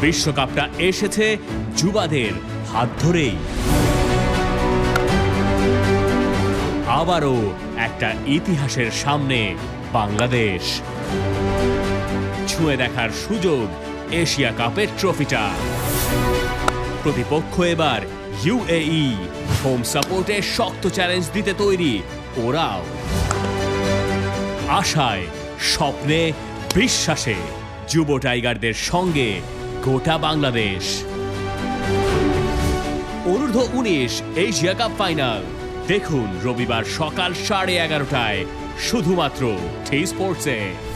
বিশ্বকাপটা এসেছে যুবাদের হাত ধরেই। আবারও একটা ইতিহাসের সামনে বাংলাদেশ। ছুঁয়ে দেখার সুযোগ এশিয়া কাপের ট্রফিটা। প্রতিপক্ষ এবার UAE। হোম সাপোর্টে শক্ত চ্যালেঞ্জ দিতে তৈরি ওরাও। আশায়, স্বপ্নে, বিশ্বাসে যুব টাইগারদের সঙ্গে গোটা বাংলাদেশ। অনূর্ধ্ব-19 এশিয়া কাপ ফাইনাল দেখুন রবিবার সকাল 11:30টায় শুধুমাত্র TSports-এ।